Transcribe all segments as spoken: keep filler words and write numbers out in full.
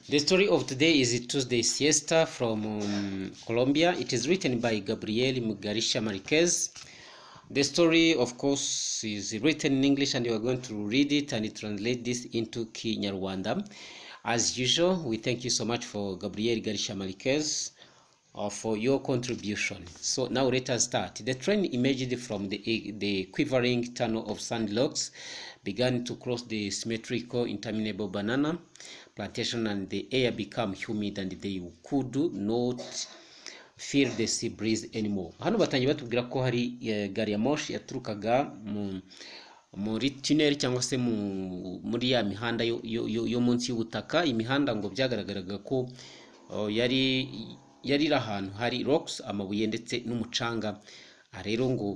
The story of today is Tuesday Siesta from um, Colombia. It is written by Gabriel Mugarisha Marquez. The story, of course, is written in English, and you are going to read it and translate this into Kinyarwanda. As usual, we thank you so much for Gabriel Garisha Marquez uh, for your contribution. So now let us start. The train emerged from the, the quivering tunnel of Sandlocks, began to cross the symmetrical interminable banana plantation, and the air became humid and they could not feel the sea breeze anymore. Hano batangiye batubwira ko hari uh, gari ya moshi yaturukaga mu muri tunnel cyangwa se mu muri ya mihanda yo, yo, yo, yo munsi y'ubutaka. Imihanda ngo byagaragaraga ko uh, yari yari ahantu hari rocks, amabuye ndetse n'umucanga. Rero ngo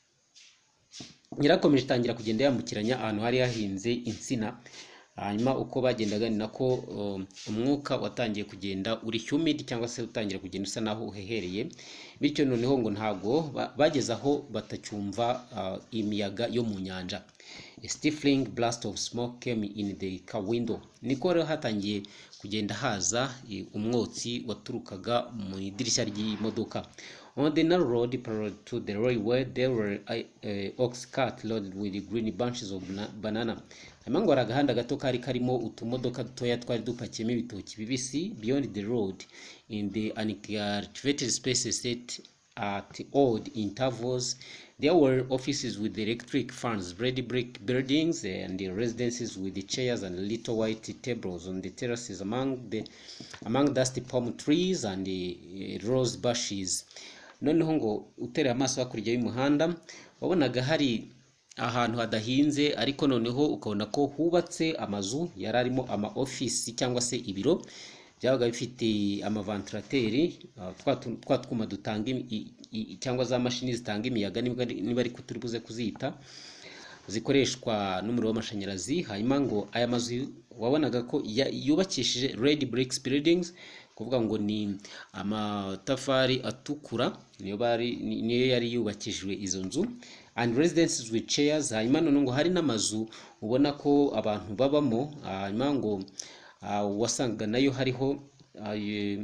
nyirakomeje tangira kugenda yambukiranya ahantu hari yahinze insina. Hanyuma uko bagendaga ni nako um, umwuka watangiye kugenda uri humid cyangwa se utangira kugenda usa naho uhehereye. Bityo noneho ngo ntago bageze aho batacyumva uh, imiyaga yo mu nyanja. A stifling blast of smoke came in the car window. Niko rero hatangiye kugenda haza umwotsi waturukaga mu idirishya ry'imodoka. On the narrow road parallel to the railway, there were uh, ox cart loaded with green bunches of banana. Amango aragahanda gato kari karimo utumodoka dutoya twari dupakiyemo ibitoki bibisi. Beyond the road, in the uncultivated spaces set at odd intervals, there were offices with electric fans, red brick buildings, and the residences with the chairs and little white tables on the terraces among the among dusty palm trees and the rose bushes. Noneho ngo utere amaso hakurya y'umuhanda wabonaga hari ahantu hadahinze, ariko noneho ukabona ko hubatse amazu yararimo ama office cyangwa se ibiro byabaga bifite ama ventilateri twa twuma dutanga cyangwa za mashini zitanga imiyaga niba ari kuturibuze kuzita zikoreshwa n'umuriro w'amashanyarazi. Hanyuma ngo aya mazu wabonaga ko yubakishije red bricks buildings, kuvuga ngo ni amatafari atukura niyo bari niyo yari yubakishijwe izo nzu, and residences with chairs. Hanyuma none ngo hari n'amazu ubona ko abantu babamo. Hanyuma ngo uh, wasanga nayo hariho uh,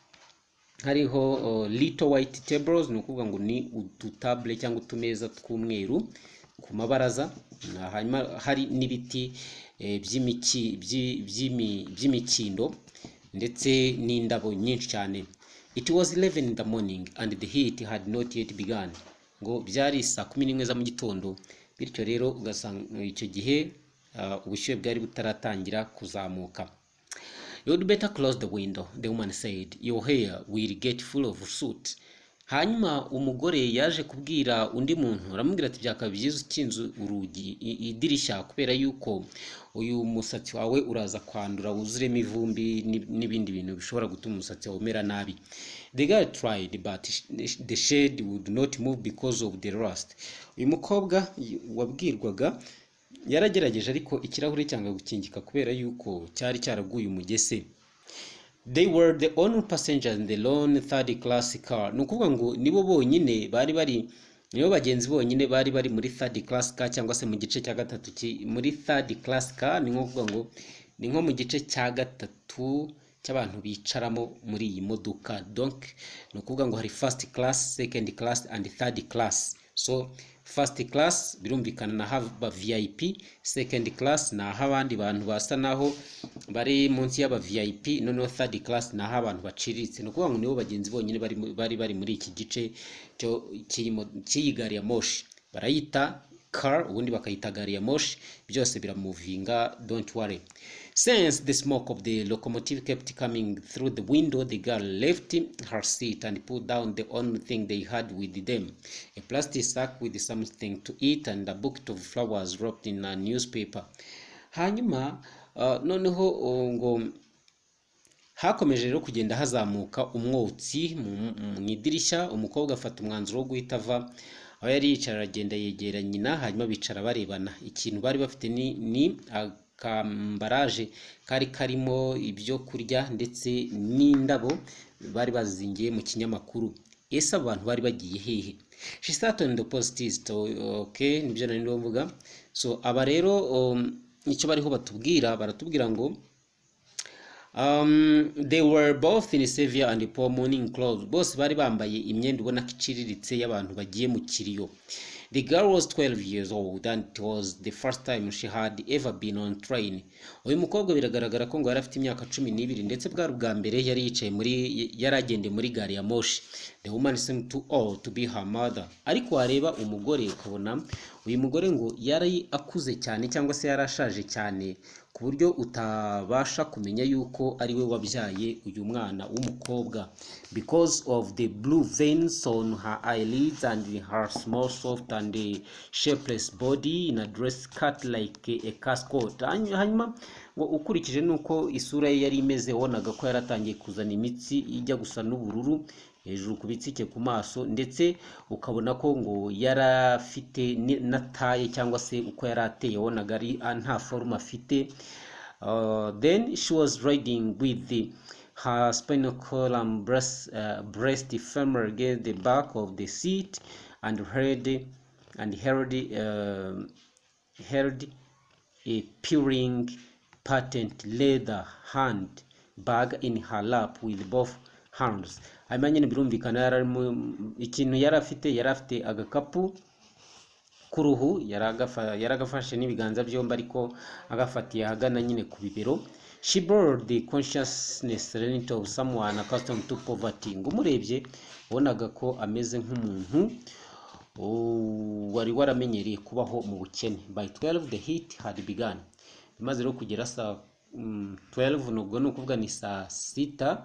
hariho uh, little white tables, ni ukuvuga ngo ni ututable cyangwa utumeza tw'umweru ku mabaraza. Hanyuma hari n'ibiti eh, by'imiki by'imikindo ndetse n'indabo nyinshi cyane. It was eleven in the morning and the heat had not yet begun. Ngo byari saa kumi n'imwe za mu gitondo, bityo rero ugasanga icyo gihe uh, ubushyuhe bwari butaratangira kuzamuka. You'd better close the window, the woman said. Your hair will get full of soot. Hanyuma umugore yaje kubwira undi muntu, aramubwira ati byaka byiza ukinzu urugi idirishya, kubera yuko uyu musatsi wawe uraza kwandura wuzuremo ivumbi n'ibindi bintu bishobora gutuma umusatsi wawe umera nabi. The girl tried, but the shade would not move because of the rust. Uyu mukobwa wabwirwaga yaragerageje, ariko ikirahure cyanga gukingika kubera yuko cyari cyaraguye umugese. They were the only passengers in the lone third class car. Nukuvuga ngo nibo bonyine bari bari nibo bagenzi bonyine bari bari muri third class car, cyangwa se mu gice cya gatatu muri third class car. Ni ngokuvuga ngo ni nko mu gice cya gatatu cy'abantu bicaramo muri iyi modoka. Donc nukuvuga ngo hari first class, second class and third class. So first class birumvikana na haba V I P, second class na habandi bantu basa naho bari munsi y'aba V I P, noneho third class na abantu baciriritse. No kuvuga ngo nibo bagenzi bonyine bari bari bari muri iki gice cyo cy'iyi gari ya moshi. Barayita car, ubundi bakayita gari ya moshi, byose biramuvinga, don't worry. Since the smoke of the locomotive kept coming through the window, the girl left her seat and put down the only thing they had with them, a plastic sack with something to eat and a bucket of flowers wrapped in a newspaper. Hanyuma uh, noneho uh, ngo hakomeje rero kugenda hazamuka umwotsi mu idirishya. Umukobwa afata umwanzuro wo guhita ava aho yari yicara, aragenda yegera nyina, hanyuma bicara barebana. Ikintu bari bafite ni, ni akambaraje kari karimo ibyo kurya ndetse n'indabo bari bazingiye mu kinyamakuru. Ese abantu bari bagiye hehe? She sat on the post-it. Okay, nibyo nari ndumvuga. So aba rero um, icyo bariho batubwira, baratubwira ngo Um, they were both in severe and poor mourning clothes. Bose bari bambaye imyenda ubona ko iciriritse y'abantu bagiye mu kiriyo. The girl was twelve years old and it was the first time she had ever been on train. Uyu mukobwa biragaragara ko ngo yari afite imyaka cumi n'ibiri ndetse bwari ubwa mbere yari yicaye muri yaragendeye muri gari ya moshi. The woman seemed too old to be her mother. Ariko wareba umugore ukabona uyu mugore ngo yari akuze cyane cyangwa se yarashaje cyane ku buryo utabasha kumenya yuko ari we wabyaye uyu mwana w'umukobwa, because of the blue veins on her eyelids and her small soft and shapeless body in a dress cut like a cascot. Hanyuma ngo ukurikije nuko isura ye yari imeze wonaga ko yaratangiye kuzana imitsi ijya gusa n'ubururu hejuru ku bitsike ku maso, ndetse ukabona ko ngo yarafite na taye cyangwa se uko yarateye wonaga ari nta form afite. Uh, then she was riding with the her spinal column breast uh, breast firmly against the back of the seat and held and held uh, held a peering patent leather hand bag in her lap with both hands. Hanyuma birumvikana yari ikintu yari afite yari afite agakapu kuruhu yaragafashe n'ibiganza byombi ariko agafatiye ahagana nyine ku bibero. She bore the consciousness serenity of someone accustomed to poverty. Ngo murebye wonaga ko ameze nk'umuntu wari waramenyereye kubaho mu bukene. By twelve the heat had begun. Bimaze rero kugera saa twelve nubwo no kuvuga ni saa sita.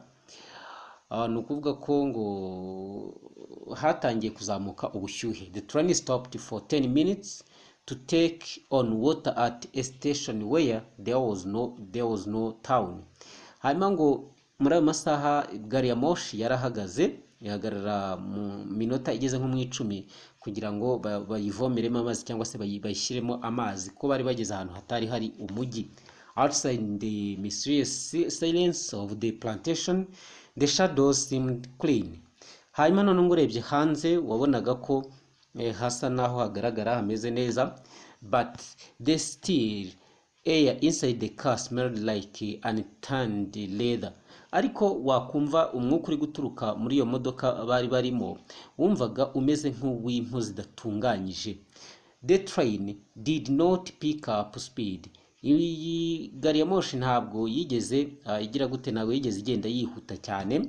Uh, nukuvuga ko ngo hatangiye kuzamuka ubushyuhe. The train stopped for ten minutes to take on water at a station where there was no there was no town. Hanyuma ngo muri ayo masaha gari ya moshi yarahagaze ihagarara mu minota igeze nko mu icumi kugira ngo bayivomeremo amazi cyangwa se bayishyiremo amazi ko bari bageze ahantu hatari hari umujyi. Outside in the mysterious silence of the plantation, the shadows seemed clean. Hanyuma none ngo urebye hanze wabonaga ko eh, hasa naho hagaragara hameze neza, but the still air inside the car smelled like untanned leather. Ariko wakumva umwuka uri guturuka muri iyo modoka bari barimo wumvaga umeze nk'uw'impu zidatunganyije. The train did not pick up speed. Iyi gari ya moshi ntabwo yigeze uh, igira gute ntabwo yigeze igenda yihuta cyane.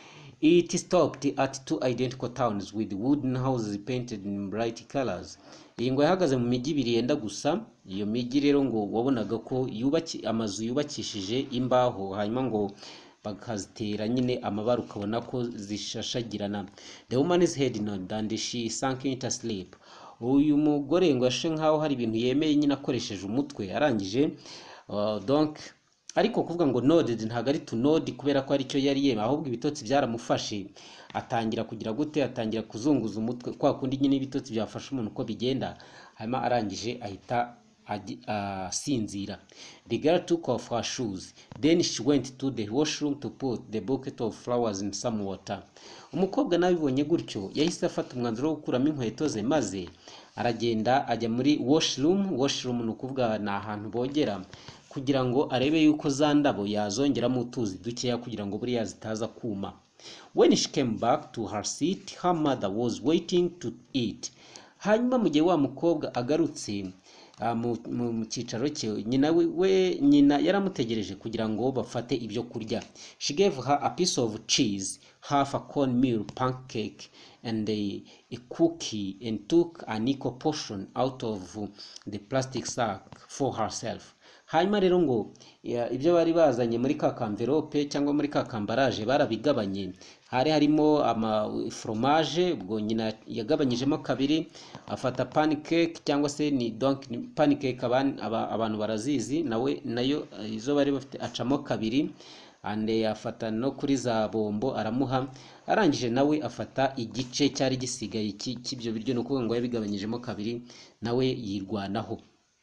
It stopped at two identical towns with wooden houses painted in bright colors. Iyi ngo yahagaze mu mijyi ibiri yenda gusa. Iyo mijyi rero ngo wabonaga ko yubaki amazu yubakishije imbaho hanyuma ngo bakazitera nyine amabara ukabona ko zishashagirana. The woman's head nodded and she sank into sleep. Uyu mugore ngo ashe nkaho hari ibintu yemeye nyine akoresheje umutwe arangije. Uh, donc ariko kuvuga ngo nodded ntago ari to nod kubera ko ari cyo yari yema, ahubwo ibitotsi byaramufashe atangira kugira gute atangira kuzunguza umutwe kwa kundi nyine ibitotsi byafasha umuntu uko bigenda, hanyuma arangije ahita asinzira. Uh, the girl took off her shoes, then she went to the washroom to put the bucket of flowers in some water. Umukobwa nabibonye gutyo yahise afata umwanzuro wo gukuramo inkweto ze maze aragenda ajya muri washroom. Washroom ni ukuvuga ni ahantu bogera kugira ngo arebe yuko za ndabo yazongeramo utuzi dukeya kugira ngo buriya zitaza kuma. When she came back to her seat, her mother was waiting to eat. Hanyuma mu gihe wa mukobwa agarutse uh, mu cyicaro cye nyina we nyina yaramutegereje kugira ngo bafate ibyo kurya. She gave her a piece of cheese, half a cornmeal pancake and a, a cookie and took an equal portion out of the plastic sack for herself. Hanyuma rero ngo ibyo bari bazanye muri ka kamverope cyangwa muri ka kambaraje barabigabanye. Hari harimo ama fromage, ubwo nyina yagabanyijemo kabiri, afata pancake cyangwa se ni donc pancake abantu abantu barazizi nawe nayo izo bari bafite acamo kabiri, ande afata no kuri za bombo aramuha, arangije nawe afata igice cyari gisigaye cy'ibyo biryo no kuvuga ngo yabigabanyijemo kabiri nawe yirwanaho.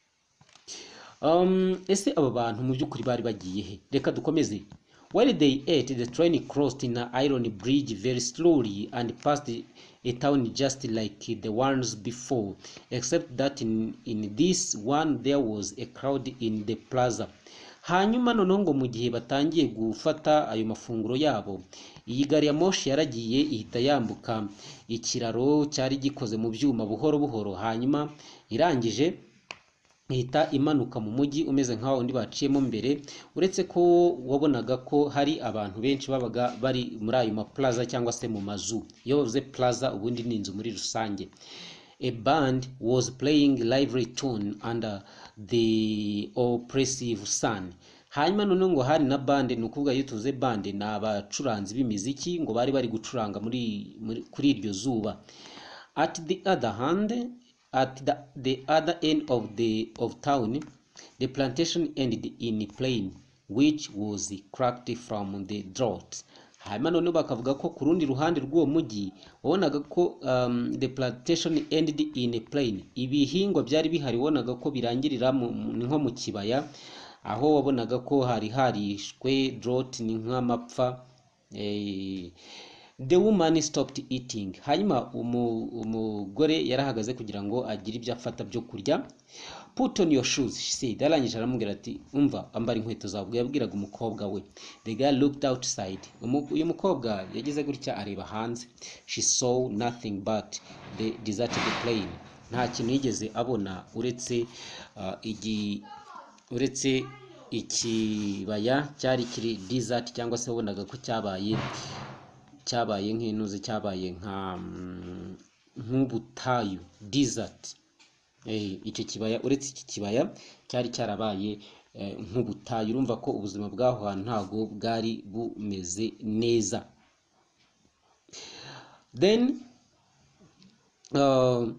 Um, ese aba bantu mu byukuri bari bagiye he? Reka dukomeze. While they ate, the train crossed in an iron bridge very slowly and passed a town just like the ones before, except that in, in this one there was a crowd in the plaza. hanyuma noneho ngo mu gihe batangiye gufata ayo mafunguro yabo, iyi gari ya moshi yaragiye ihita yambuka ikiraro cyari gikoze mu byuma buhoro buhoro, hanyuma irangije ihita imanuka mu mujyi umeze nkaho undi baciyemo mbere, uretse ko wabonaga ko hari abantu benshi babaga bari muri ayo ma plaza cyangwa se mu mazu. Iyo bavuze plaza ubundi ni inzu muri rusange. A band was playing lively tune under the oppressive sun. Hanyuma none ngo hari na bande, ni ukuvuga iyo tuvuze bande ni abacuranzi b'imiziki ngo bari bari gucuranga muri, muri kuri iryo zuba. At the other hand, at the, the other end of the of town, the plantation ended in a plain which was cracked from the drought. Hanyuma none bakavuga ko ku rundi ruhande rw'uwo mujyi wabonaga ko um, the plantation ended in a plain, ibihingwa byari bihari wabonaga ko birangirira nko mu kibaya, aho wabonaga ko hari harishwe drought ni nk'amapfa. eh, The woman stopped eating. Hanyuma umugore yarahagaze kugira ngo agire ibyo afata byo kurya. Put on your shoes, she said. Arangije aramubwira ati umva ambara inkweto zawe. Yabwiraga umukobwa we. The girl looked outside. Uyu mukobwa yagize gutya areba hanze. She saw nothing but the deserted plain. Nta kintu yigeze abona uretse uh, igi uretse ikibaya cyari kiri desert, cyangwa se wabonaga ko cyabaye cyabaye nk'inuze cyabaye nka nk'ubutayu desert. Eh, icyo kibaya uretse iki kibaya cyari cyarabaye eh, nk'ubutayu. Urumva ko ubuzima bwaho hantu ntago bwari bumeze neza. Then uh,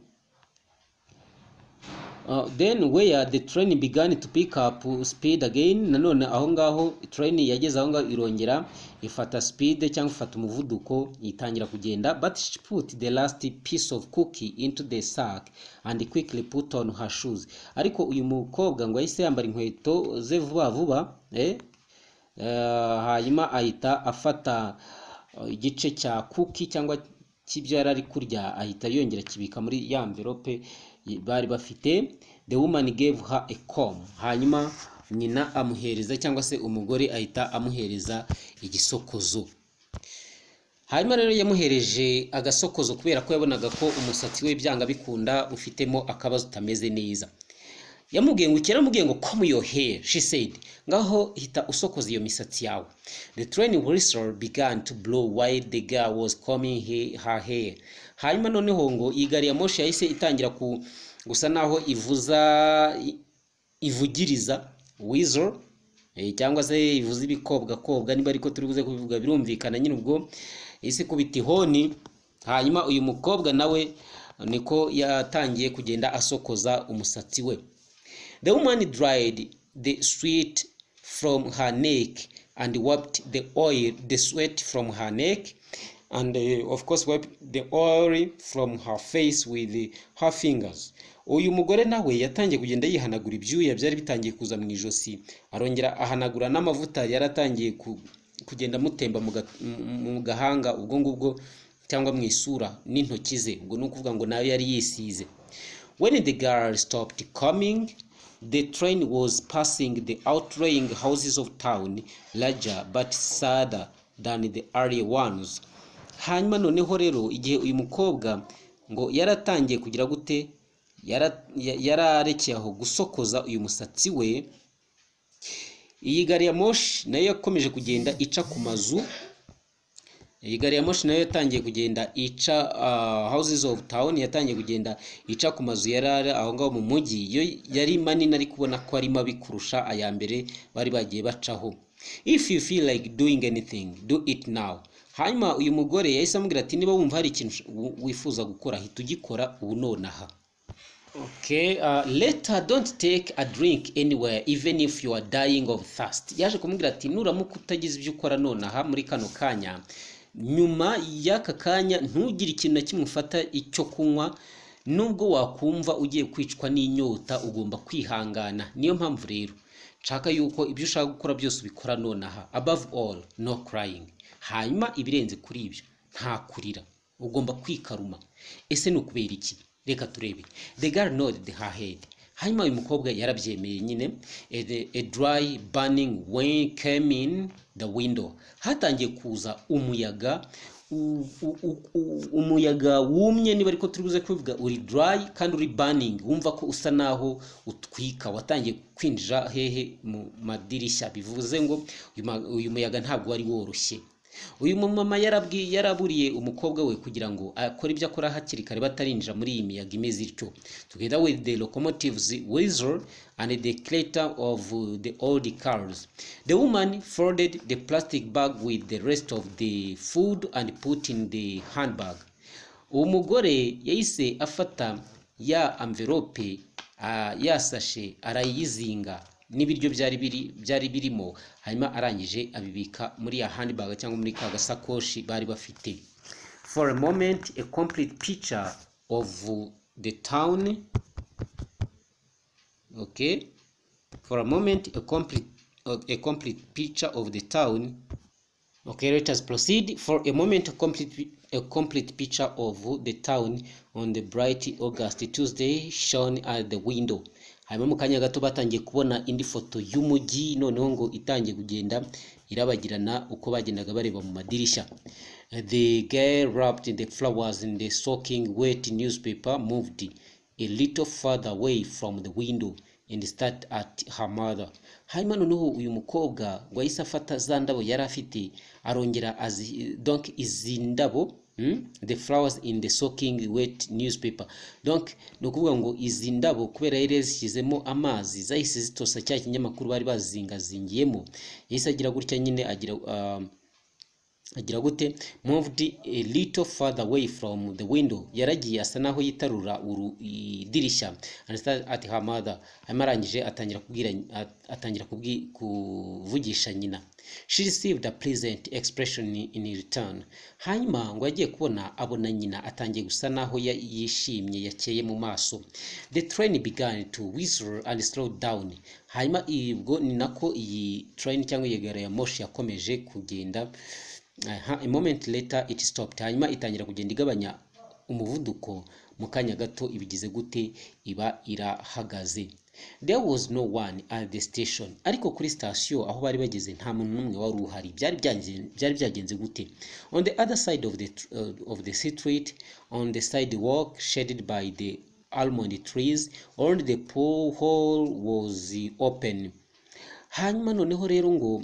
Uh, then where the train began to pick up speed again, nanone aho ngaho train yageze aho ngaho irongera ifata speed cyangwa ifata umuvuduko itangira kugenda. But she put the last piece of cookie into the sack and quickly put on her shoes. Ariko uyu mukobwa ngo yahise yambara inkweto ze vuba vuba, eh uh, hanyuma ahita afata uh, igice cya cookie cyangwa kibyo yarari kurya, ahita yongera kibika muri ya envelope bari bafite. The woman gave her a comb. Hanyuma nyina amuhereza cyangwa se umugore ahita amuhereza igisokozo. Hanyuma rero yamuhereje agasokozo kubera ko yabonaga ko umusatsi we byanga bikunda ufitemo akabazo utameze neza. Yamubwiye ngo ukera mubwiye ngo comb your hair, she said. Ngaho hita usokoza iyo misatsi yawe. The train whistle began to blow while the girl was combing her hair. Hanyuma noneho ngo igari ya moshi yahise itangira ku gusa naho ivuza ivugiriza whistle, eh, cyangwa se ivuza ibikobwa kobwa niba ariko turi buze kubivuga birumvikana nyine ubwo isi kubita ihoni. Hanyuma uyu mukobwa nawe niko yatangiye kugenda asokoza umusatsi we. The woman dried the sweat from her neck and wiped the oil the sweat from her neck and uh, of course wiped the oil from her face with uh, her fingers. Uyu mugore nawe yatangiye kugenda yihanagura ibyuya byari bitangiye kuza mu ijosi, arongera ahanagura n'amavuta yaratangiye ku, kugenda mutemba mu gahanga ubwo ngubwo cyangwa mu isura n'intoki ze, ubwo no kuvuga ngo nayo yari yisize. When the girl stopped coming, the train was passing the outlying houses of town, larger but sadder than the earlier ones. Hanyuma noneho rero igihe uyu mukobwa ngo yaratangiye kugira gute, yararekeye aho gusokoza uyu musatsi we, iyi gari ya moshi nayo yakomeje kugenda ica ku mazu. Iyi gari ya moshi nayo yatangiye kugenda ica uh, houses of town, yatangiye kugenda ica ku mazu yarari aho ngaho mu mujyi. Yo yari manini ari kubona ko ari mabi kurusha aya mbere bari bagiye bacaho. If you feel like doing anything, do it now. Hanyuma uyu mugore yahise amubwira ati niba wumva hari ikintu wifuza gukora hita ugikora ubu nonaha. Okay, uh, later don't take a drink anywhere even if you are dying of thirst. Yaje kumubwira ati nuramuka utagize ibyo ukora nonaha muri kano kanya, nyuma y'aka kanya ntugire ikintu na kimwe ufata icyo kunywa, nubwo wakumva ugiye kwicwa n'inyota ugomba kwihangana. Niyo mpamvu rero nshaka yuko ibyo ushaka gukora byose ubikora nonaha. Above all, no crying. Hanyuma ibirenze kuri ibyo nta kurira, ugomba kwikaruma. Ese no kubera iki? Reka turebe. The girl nodded her head. hanyuma uyu mukobwa yarabyemeye nyine. a, a dry burning wind came in the window. Hatangiye kuza umuyaga, umuyaga wumye, niba ariko turi buze kuvuga uri dry kandi uri burning, wumva ko usa naho utwika, watangiye kwinjira hehe mu madirishya. Bivuze ngo uyu muyaga ntabwo wari woroshye. Uyu mumama yarabwiye yaraburiye umukobwa we kugira ngo akore ibyo akora hakiri kare batarinjira muri iyi miyaga imeze ityo. Together with the locomotives whistle and the clatter of the old cars, the woman folded the plastic bag with the rest of the food and put in the handbag. Umugore yahise afata ya envelope uh, yasashe arayizinga n'ibiryo byari biri byari birimo, hanyuma arangije abibika muri ya handbag cyangwa muri ka gasakoshi bari bafite. For a moment a complete picture of the town. Okay, for a moment a complete a complete picture of the town. Okay, let us proceed. For a moment a complete a complete picture of the town on the bright August Tuesday shone at the window. Hanyuma mu kanya gato batangiye kubona indi foto y'umujyi, noneho ngo itangiye kugenda irabagirana uko bagendaga bareba mu madirishya. The girl wrapped the flowers in the soaking wet newspaper moved a little further away from the window and started at her mother. Hanyuma noneho uyu mukobwa ngo yahise afata za ndabo yari afite arongera azi, donc izi ndabo Hmm? the flowers in the soaking wet newspaper. Donc no kuvuga ngo izi ndabo kubera yari zishyizemo amazi zahise zitosa cya kinyamakuru bari bazingazingiyemo, yahise agira gutya nyine agira uh, agira gute moved a little further away from the window. Yaragiye asa naho yitarura idirishya and started at her mother. Amarangije atangira kubwira atangira kuvugisha nyina. She received a pleasant expression in return. Hanyuma ngo yagiye kubona abona nyina atangiye gusa naho yishimye yakeye mu maso. The train began to whistle and slow down. Hanyuma ibwo ni nako iyi train cyangwa iyi gari ya moshi yakomeje kugenda. Uh, a moment later it stopped. Hanyuma itangira kugenda igabanya umuvuduko, mu kanya gato ibigize gute iba irahagaze. There was no one at the station. Ariko kuri station aho bari bageze nta muntu numwe wari uhari. Byari byagenze byari byagenze gute? On the other side of the uh, of the street, on the sidewalk shaded by the almond trees, only the porthole was open. Hanyuma noneho rero ngo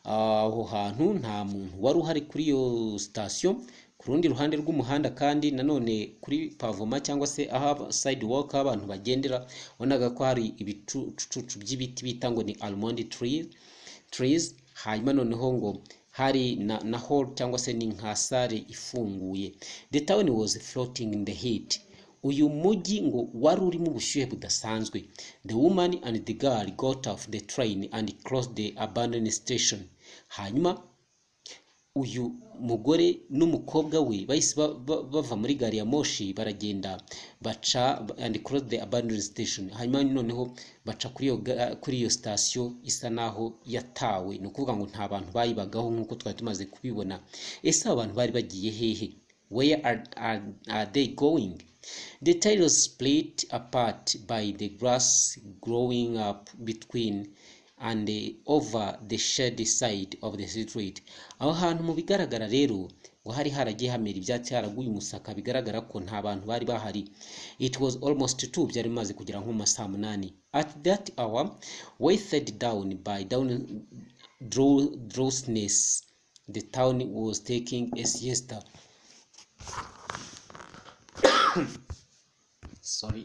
aho uh, hantu nta muntu wari uhari kuri iyo station. Ku rundi ruhande rw'umuhanda kandi nanone kuri pavoma cyangwa se aha sidewalk abantu bagendera, onaga ko hari ibicucu by'ibiti bita ngo ni almond trees trees. Hanyuma noneho ngo hari na, na hall cyangwa se ni nka sare ifunguye. The town was floating in the heat. Uyu mujyi ngo wari uri mu bushyuhe budasanzwe. The woman and the girl got off the train and crossed the abandoned station. Hanyuma uyu mugore n'umukobwa we bahise bava muri gari ya moshi baragenda baca and cross the abandoned station. Hanyuma noneho baca kuri iyo kuri iyo station isa naho yatawe, no kuvuga ngo nta bantu bayibagaho nkuko twari tumaze kubibona. Ese abantu bari bagiye hehe? Where are, are, are they going? The tiles split apart by the grass growing up between and over the shady side of the street. Aho hantu mu bigaragara rero ngo hari haragiye hamera ibyatsi haraguye umusaka, bigaragara ko nta bantu bari bahari. It was almost two, byari bimaze kugera nko masaa munani. At that hour, weighed down by down drowsiness, the town was taking a siesta. Sorry.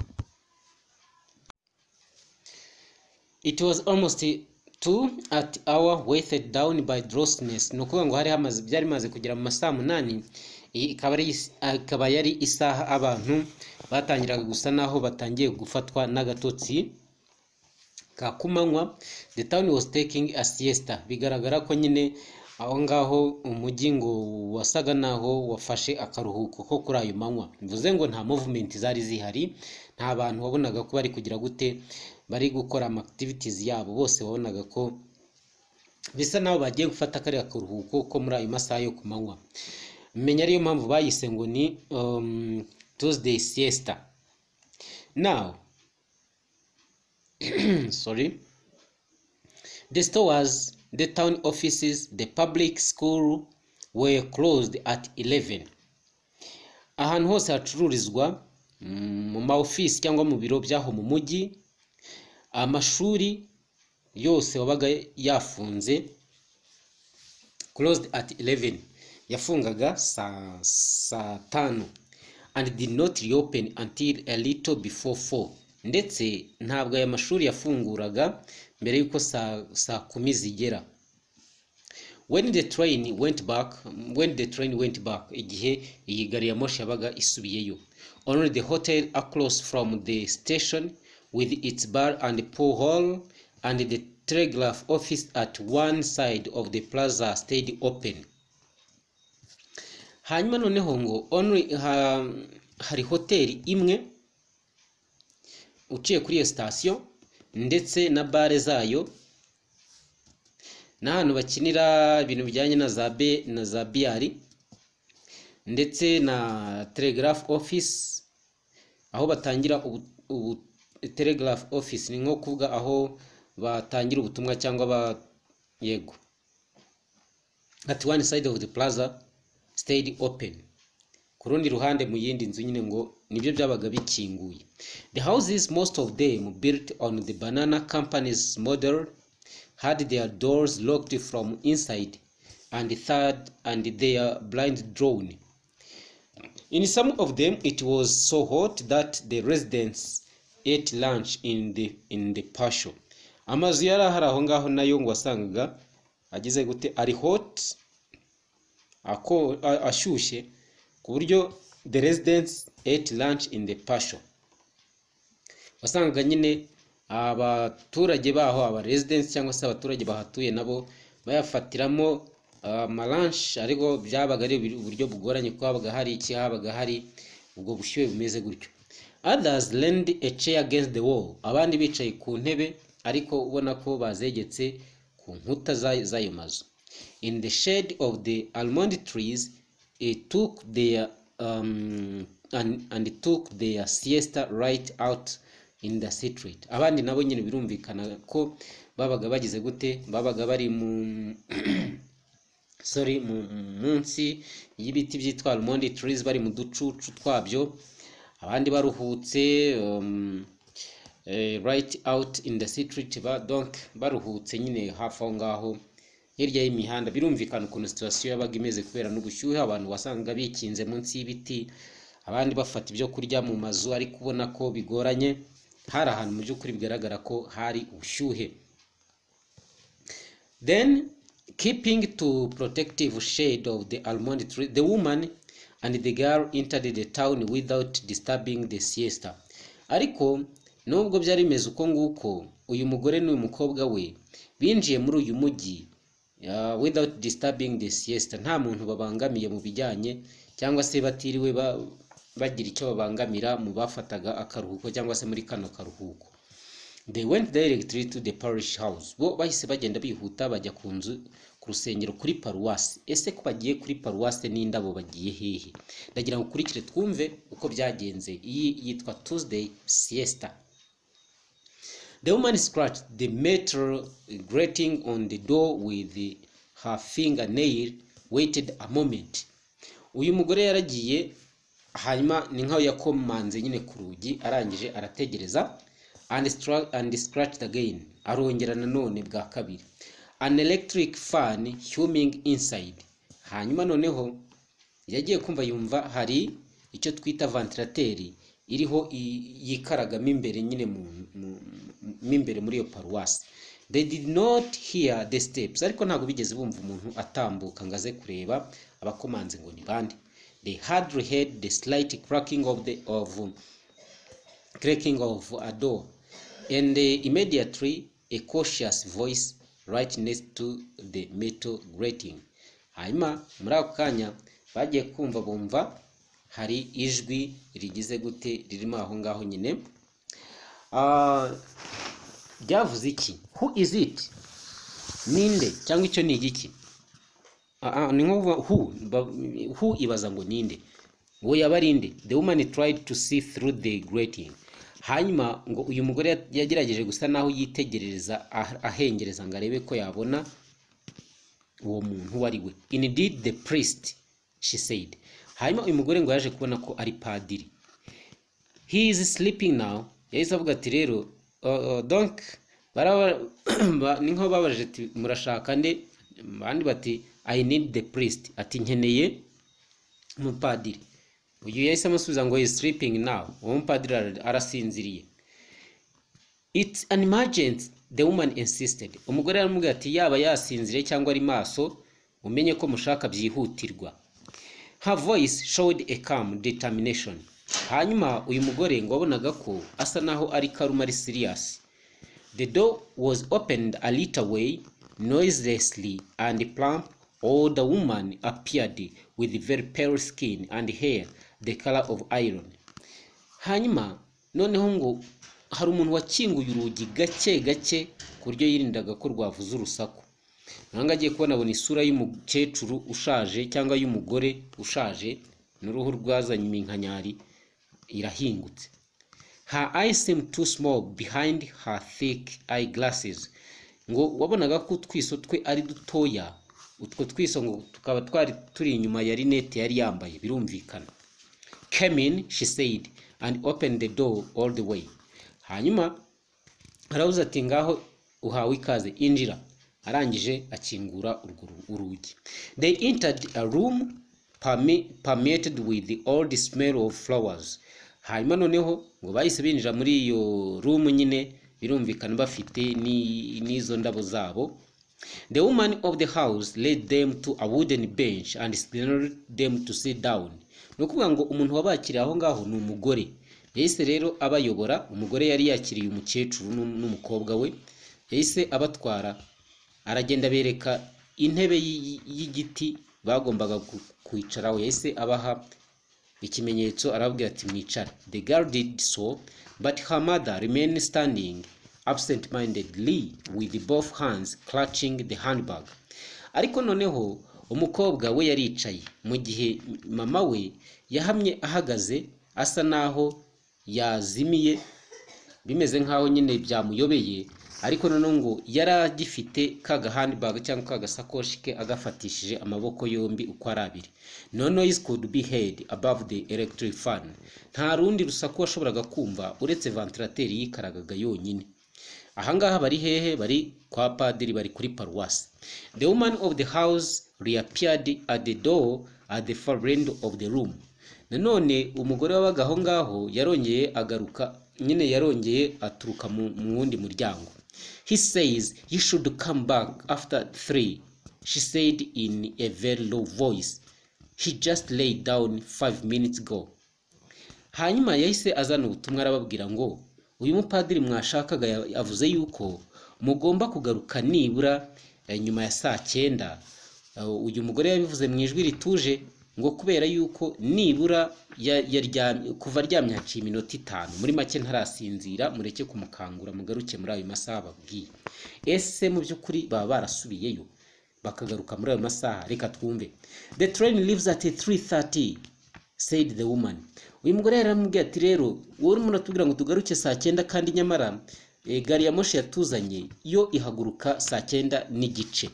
It was almost two at hour weighted down by drowsiness. No kuvuga ngo hari hamaze byari maze kugera mu masaa munani, ikaba ari ikaba yari isaha abantu batangiraga gusa naho batangiye gufatwa n'agatotsi ka kumanywa. The town was taking a siesta. Bigaragara ko nyine aho ngaho umujyi ngo wasaga naho wafashe akaruhuko ko kuri ayo manywa. Bivuze ngo nta movement zari zihari, nta bantu wabonaga ko bari kugira gute bari gukora activities yabo, bose wabonaga ko bisa naho bagiye gufata kare akaruhuko ko muri ayo masaha yo kumanywa. Menya ariyo mpamvu bayise ngo ni um, Tuesday siesta. Now sorry, the stores, the town offices, the public school were closed at eleven. Ahantu hose hacururizwa mu ma office cyangwa mu biro byaho mu mujyi, amashuri yose wabaga yafunze, closed at eleven, yafungaga saa saa tanu, and did not reopen until a little before four. Ndetse ntabwo aya mashuri yafunguraga mbere yuko saa saa kumi zigera. When the train went back, when the train went back, igihe iyi gari ya moshi yabaga isubiyeyo, only the hotel across from the station with its bar and pool hall and the telegraph office at one side of the plaza stayed open. Hanyuma noneho ngo only ha, hari hoteli imwe uciye kuri iyo station ndetse na bare zayo n'ahantu bakinira ibintu bijyanye na za be na za biari ndetse na telegraph office, aho batangira ubu, ubu telegraph office ni nko kuvuga aho batangira ubutumwa cyangwa ba yego, at one side of the plaza stayed open. Ku rundi ruhande mu yindi nzu nyine ngo nibyo byabaga bikinguye. The houses, most of them built on the banana company's model, had their doors locked from inside and third and their blind drawn. In some of them it was so hot that the residents ate lunch in the in the patio. Amazu yari ahari aho ngaho nayo ngo wasangaga agize gute ari hot, ako ashyushye ku buryo the residents ate lunch in the patio. Wasangaga nyine abaturage baho, aba residents cyangwa se abaturage bahatuye nabo bayafatiramo ama lunch, ariko byabaga ari uburyo bugoranye ko habaga hari iki, habaga hari ubwo bushyuhe bumeze gutyo. Others leaned a chair against the wall, abandi bicaye ku ntebe ariko ubona ko bazegetse ku nkuta z'ayo mazu. In the shade of the almond trees, it took their um, and, and took their siesta right out in the street. Abandi nabo nyine birumvikana ko babaga bagize gute, babaga bari mu sorry mu munsi y'ibiti byitwa almond trees, bari mu ducucu twabyo, abandi baruhutse um, uh, right out in the street, ba donc baruhutse nyine hafi aho ngaho hirya y'imihanda. Birumvikana ukuntu situation yabaga imeze kubera n'ubushyuhe, abantu wasanga bikinze munsi y'ibiti, abandi bafata ibyo kurya mu mazu, ariko ubona ko bigoranye, hari ahantu mu by'ukuri bigaragara ko hari ubushyuhe. Then keeping to protective shade of the almond tree, the woman and the girl entered the town without disturbing the siesta. Ariko nubwo byari bimeze uko nguko, uyu mugore n'uyu mukobwa we binjiye muri uyu mujyi uh, without disturbing the siesta, nta muntu babangamiye mu bijyanye cyangwa se batiriwe ba, bagira icyo babangamira mu bafataga akaruhuko cyangwa se muri kano karuhuko. They went directly to the parish house. Bo bahise bagenda bihuta bajya ku nzu ku rusengero kuri paruwasi. Ese ko bagiye kuri paruwasi n'indabo bagiye hehe? Ndagira ngo kurikire twumve uko byagenze. Iyi yitwa Tuesday siesta. The woman scratched the metal grating on the door with her fingernail, waited a moment. Uyu mugore yaragiye hanyuma ni nkaho yakomanze nyine ku rugi, arangije arategereza and struck and scratched again, arongera nanone bwa kabiri. An electric fan humming inside. Hanyuma noneho yagiye kumva yumva hari icyo twita ventilateri iriho yikaragamo imbere nyine mu imbere muri iyo paruwasi. They did not hear the steps, ariko ntabwo bigeze bumva umuntu atambuka ngaze kureba abakomanze ngo ni bande. They hardly heard the slight cracking of the of cracking of a door, and uh, immediately a cautious voice right next to the metal grating. Hanyuma muri ako kanya bagiye kumva bumva hari ijwi rigize gute ririmo aho ngaho nyine. Ah, byavuze iki? Who is it? Ninde cyangwa icyo ni igiki? Ah, ni nko who who ibaza ngo ninde, ngo yabarinde. The woman tried to see through the grating. hanyuma ngo uyu mugore yagerageje gusa naho yitegerereza ahengereza ngo arebe ko yabona uwo muntu wari we. Indeed the priest, she said. Hanyuma uyu mugore ngo yaje kubona ko ari padiri. He is sleeping now. Yahise avuga ati rero uh, uh, donc ni nko babaje ati murashaka nde, bandi bati I need the priest, ati nkeneye umupadiri. Uyu yahise amusubiza ngo he is sleeping now. Uwo mupadiri arasinziriye. It's an emergency, the woman insisted. Umugore yaramubwiye ati yaba yasinziriye cyangwa ari maso umenye ko mushaka byihutirwa. Her voice showed a calm determination. Hanyuma uyu mugore ngo wabonaga ko asa naho ari karuma ari serious. The door was opened a little way, noiselessly and plump. All the woman appeared with very pale skin and hair the color of iron. Hanyuma noneho ngo hari umuntu wakinguye urugi gake gake kuryo yirindaga ko rwavuza urusaku. Nanga agiye kubona abona isura y'umukecuru ushaje cyangwa y'umugore ushaje n'uruhu rwazanye iminkanyari irahingutse. Her eyes seemed too small behind her thick eyeglasses. Ngo wabonaga ko twiso twe ari dutoya, utwo twiso ngo tukaba twari turi inyuma ya rinete yari yambaye birumvikana. Come in, she said, and opened the door all the way. Hanyuma aravuze ati ngaho uhawe ikaze, injira. Arangije akingura urugi. They entered a room permeated with the old smell of flowers. Hanyuma noneho ngo bahise binjira muri iyo room nyine birumvikana bafite ni nizo ndabo zabo. The woman of the house led them to a wooden bench and signaled them to sit down. Nukuvuga ngo umuntu wabakiriye aho ngaho ni umugore. Yahise rero abayobora. Umugore yari yakiriye umukecuru n'umukobwa we, yahise abatwara aragenda bereka intebe y'igiti bagombaga kwicaraho. Yahise abaha ikimenyetso arababwira ati mwicara. The girl did so, but her mother remained standing absent-mindedly with both hands clutching the handbag. Ariko noneho umukobwa we yaricaye mu gihe mama we yahamye ahagaze asa naho yazimiye bimeze nkaho nyine byamuyobeye. Ariko noneho ngo yaragifite kaga handbag cyangwa kaga sakoshi ke agafatishije amaboko yombi uko ari abiri. No noise could be heard above the electric fan. Nta rundi rusaku washoboraga kumva uretse ventilateur yikaragaga yonyine. Ahangaha bari hehe? Bari kwa padiri, bari kuri paruwasi. The woman of the house reappeared at the door at the far end of the room. Nanone umugore wabaga aho ngaho yarongeye agaruka nyine yarongeye aturuka mu wundi muryango. He says you should come back after three, she said in a very low voice. He just laid down five minutes ago. Hanyuma yahise azana ubutumwa arababwira ngo uyu mupadiri mwashakaga yavuze yuko mugomba kugaruka nibura nyuma ya saa cyenda. Uyu mugore yabivuze mu ijwi rituje ngo kubera yuko nibura yaryamye kuva aryamye haciye iminota itanu, muri make ntarasinzira, mureke kumukangura mugaruke muri ayo masaha babwiye. Ese mu by'ukuri baba barasubiyeyo bakagaruka muri ayo masaha? Reka twumve. The train leaves at three thirty, said the woman. Uyu mugore yaramubwiye ati rero wowe urimo uratubwira ngo tugaruke saa cyenda kandi nyamara e, gari ya moshi yatuzanye yo ihaguruka saa cyenda n'igice.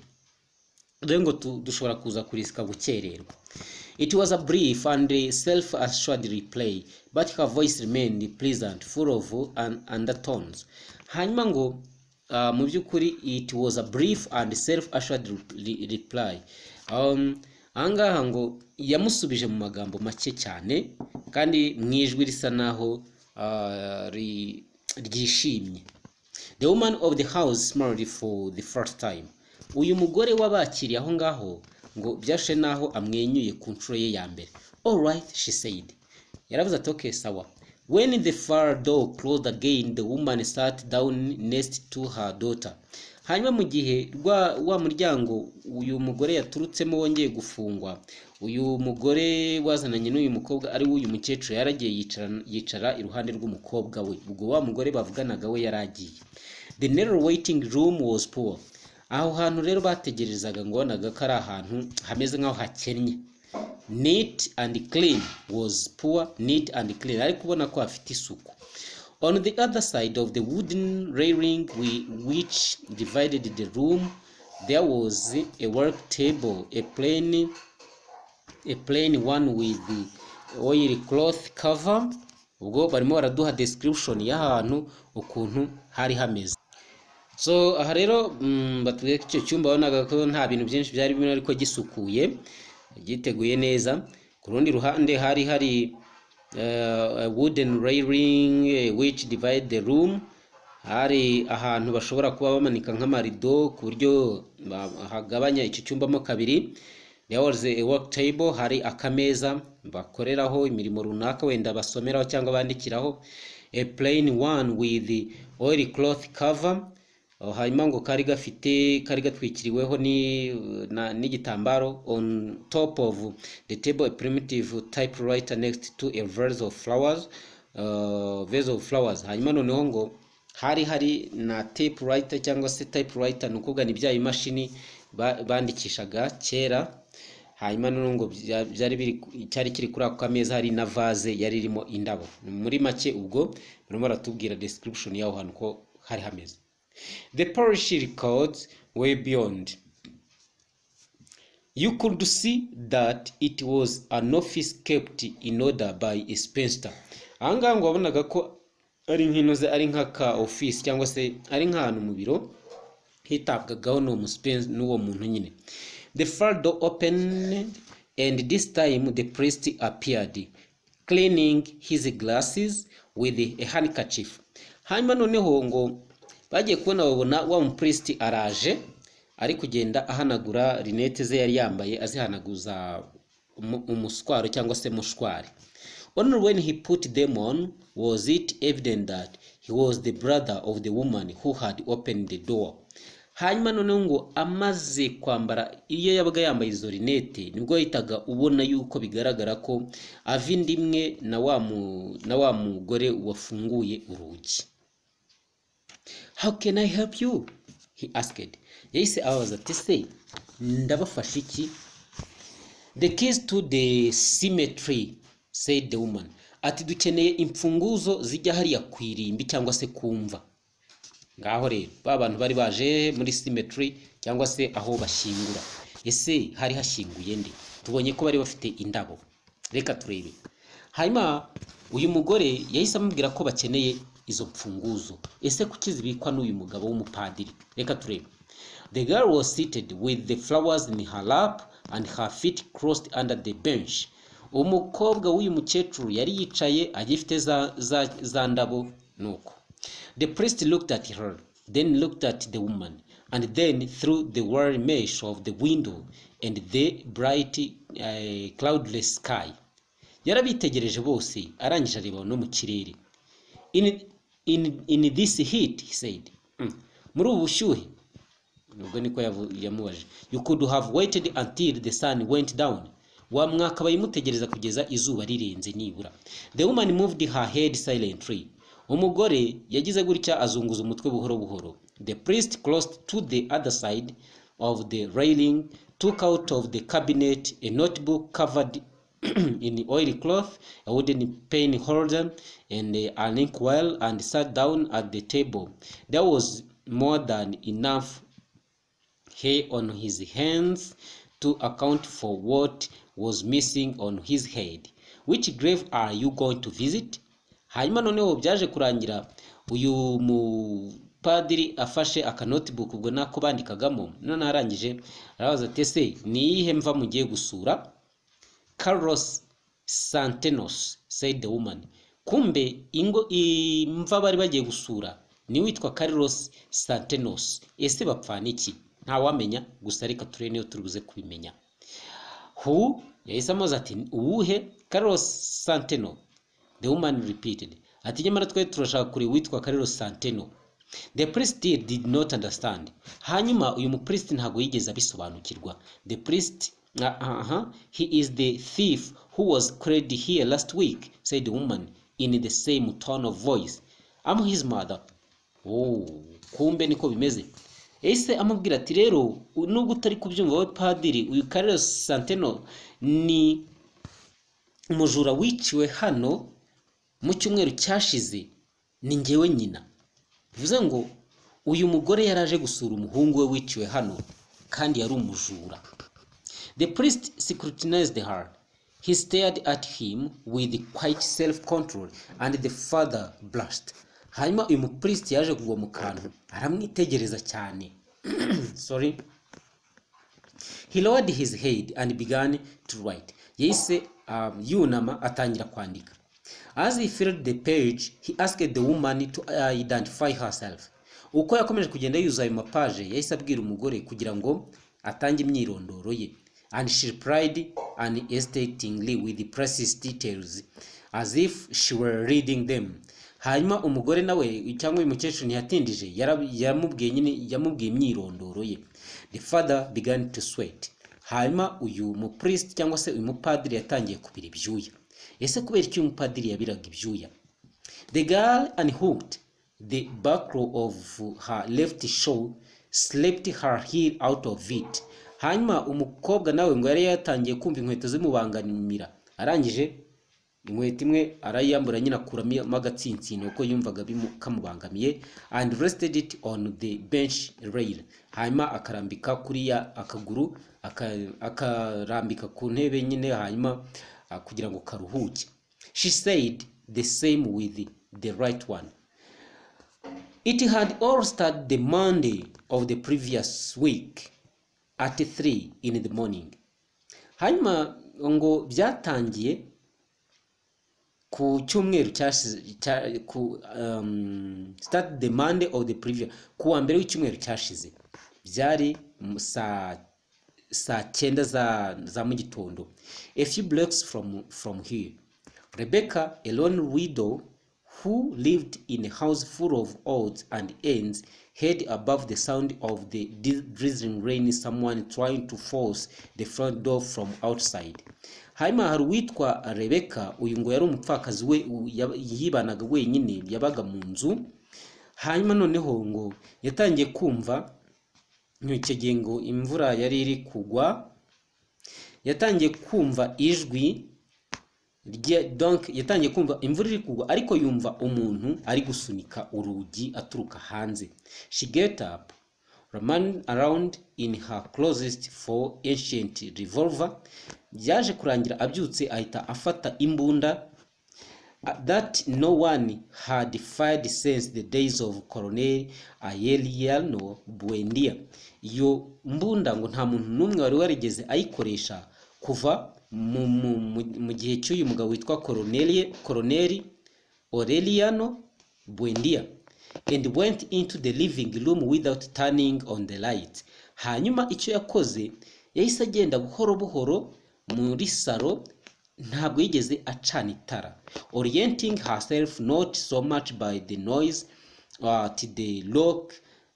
Rero ngo dushobora kuza kurisika gukererwa. It was a brief and self-assured reply, but her voice remained pleasant, full of undertones. Hanyuma ngo uh, mu by'ukuri it was a brief and self-assured reply. Um, Angaha ngo yamusubije mu magambo make cyane kandi mwijwi risa naho uh, ryishimye. The woman of the house smiled for the first time. Uyu mugore wabakiriye aho ngaho ngo byashe naho amwenyuye ku nshuro ye ya mbere. All right, she said. Yaravuze ati okay sawa. When the far door closed again, the woman sat down next to her daughter. Hanyuma mu gihe rwa wa muryango uyu mugore yaturutsemo wongeye gufungwa, uyu mugore wazananye n'uyu mukobwa ari uyu mukecuru yaragiye yicara yicara iruhande rw'umukobwa we. Ubwo wa mugore bavuganaga we yaragiye. The narrow waiting room was poor. Aho hantu rero bategerezaga ngo bonaga ko ari ahantu hameze nkaho hakennye. Neat and clean was poor, neat and clean. Ariko ubona ko afite isuku. On the other side of the wooden railing we, which divided the room, there was a work table, a plain, a plain one with the oil cloth cover. Ubwo barimo baraduha description y'ahantu ukuntu hari hameze. So aha rero mm, batubwiye ko icyo cyumba babonaga ko nta bintu byinshi byari birimo ariko gisukuye, giteguye neza. Ku rundi ruhande hari hari uh, a wooden railing uh, which divide the room. Hari ahantu bashobora kuba bamanika nk'amarido ku buryo hagabanya icyo cyumba mo kabiri. There was a work table, hari akameza bakoreraho imirimo runaka wenda basomeraho cyangwa bandikiraho. A plain one with the oil cloth cover. Hanyuma ngo kari gafite kari gatwikiriweho ni n'igitambaro. On top of the table a primitive typewriter next to a vase of flowers, uh, vase of flowers. Hanyuma noneho ngo hari hari na typewriter cyangwa se typewriter nukuvuga ni bya imashini bandikishaga kera. Hanyuma noneho ngo byari biri cyari kiri kuri ako kameza, hari na vase yari irimo indabo. Muri make ubwo barimo baratubwira description yaho hantu ko hari hameze. The parish records were beyond. You could see that it was an office kept in order by a spinster. Ahangaha ngo wabonaga ko ari nk'inoze ari nk'aka office cyangwa se ari nk'ahantu mu biro hitabwagaho n'uwo muntu nyine. The front door opened and this time the priest appeared, cleaning his glasses with a handkerchief. Hanyuma noneho ngo bagiye kubona babona wa mu priest araje ari kugenda ahanagura rinete ze yari yambaye azihanaguza umuswaro cyangwa se mushwari. Only when he put them on was it evident that he was the brother of the woman who had opened the door. Hanyuma noneho ngo amaze kwambara iyo yabaga yambaye izo rinete nibwo yitaga ubona yuko bigaragara ko ava indimwe na wa mu na wa mugore wafunguye urugi. How can I help you? He asked. Yahise abaza ati se ndabafasha iki? The keys to the cemetery, said the woman. Ati dukeneye imfunguzo zijya hariya kwirimbi cyangwa se kumva. Ngaho rero ba bantu bari baje muri cemetery cyangwa se aho bashingura. Ese hari hashinguye nde? Tubonye ko bari bafite indabo. Reka turebe. Hanyuma uyu mugore yahise amubwira ko bakeneye izo mfunguzo. Ese kuki zibikwa n'uyu mugabo w'umupadiri? Reka turebe. The girl was seated with the flowers in her lap and her feet crossed under the bench. Umukobwa w'uyu mukecuru yari yicaye agifite za, za, za ndabo nuko. The priest looked at her, then looked at the woman, and then through the wire mesh of the window and the bright uh, cloudless sky. Yarabitegereje bose arangije areba no mu kirere. In in in this heat, he said. Mm. Muri ubu bushyuhe nubwo niko yamubaje. You could have waited until the sun went down. Wa mwaka bayimutegereza kugeza izuba rirenze nibura. The woman moved her head silently. Umugore yagize gutya azunguza umutwe buhoro buhoro. The priest crossed to the other side of the railing, took out of the cabinet a notebook covered in oil cloth, a wooden pen holder, and an inkwell, and sat down at the table. There was more than enough hair on his hands to account for what was missing on his head. Which grave are you going to visit? Hanyuma noneho byaje kurangira uyu mu padiri afashe aka notebook ubwo nako bandikagamo. None arangije arabaza ati se ni ihe mva mugiye gusura? Carlos Santenos, said the woman. Kumbe ingo imva bari bagiye gusura ni witwa Carlos Santenos. Ese bapfana iki? Nta wamenya, gusa reka turene niyo turubuze kubimenya. Who? Yahise amaza ati uwuhe? Carlos Santeno. The woman repeated. Ati nyamara twe turashaka kuri witwa Carlos Santeno. The priest did not understand. Hanyuma uyu mu priest ntago yigeze abisobanukirwa. The priest uh, uh-huh, he is the thief who was killed here last week, said the woman in the same tone of voice. I'm his mother. Oh, kumbe niko bimeze. Ese amubwira ati rero nubwo utari kubyumva we padiri, uyu Carlos Santeno ni umujura wiciwe hano mu cyumweru cyashize ni njyewe nyina. Bivuze ngo uyu mugore yaraje gusura umuhungu we wiciwe hano kandi yari umujura. The priest scrutinized her. He stared at him with quite self-control and the father blushed. Hanyuma uyu mupriest yaje kugwa mu kantu aramwitegereza cyane. Sorry. He lowered his head and began to write. Yahise um, yunama atangira kwandika. As he filled the page, he asked the woman to identify herself. Uko yakomeje kugenda yuza ayo mapaje, yahise abwira umugore kugira ngo atange imyirondoro ye. And she replied unhesitatingly with the precise details, as if she were reading them. Hanyuma umugore nawe cyangwa uyu mukecuru ntiyatindije, yaramubwiye nyine yamubwiye imyirondoro ye. The father began to sweat. Hanyuma uyu mupriest cyangwa se uyu mupadiri yatangiye kubira ibyuya. Ese kubera iki uyu mupadiri yabiraga ibyuya? The girl unhooked the buckle of her left shoe, slipped her heel out of it. Hanyuma umukobwa nawe ngo yari yatangiye kumva inkweto zimubangamira. Arangije inkweto imwe arayambura nyina kuramo agatsintsino uko yumvaga bikamubangamiye, and rested it on the bench rail. Hanyuma akarambika kuri ya akaguru akarambika ku ntebe nyine hanyuma kugira ngo karuhuke. She said the same with the right one. It had all started the Monday of the previous week at three in the morning. Hanyuma ngo byatangiye ku cyumweru cyashize ku um, start the Monday of the previous ku wa mbere w'icyumweru cyashize. Byari saa saa cyenda za za mu gitondo. A few blocks from from here, Rebecca, a lone widow who lived in a house full of odds and ends, heard above the sound of the drizzling rain someone trying to force the front door from outside. Hanyuma hari uwitwa Rebecca, uyu ngo yari umupfakazi we yibanaga wenyine yabaga mu nzu. Hanyuma noneho ngo yatangiye kumva icyo gihe ngo imvura yari iri kugwa, yatangiye kumva ijwi donc yatangiye kumva imvura iri kugwa ariko yumva umuntu ari gusunika urugi aturuka hanze. She get up, ran around in her closet for ancient revolver. Byaje kurangira abyutse ahita afata imbunda that no one had fired since the days of Colonel Aureliano Buendia. Iyo mbunda ngo nta muntu numwe wari warigeze ayikoresha kuva mu gihe cy'uyu mugabo witwa Colonel Colonel Aureliano Buendia, and went into the living room without turning on the light. Hanyuma icyo yakoze yahise agenda buhoro buhoro muri saro, ntabwo yigeze acana itara, orienting herself not so much by the noise uh, to the lock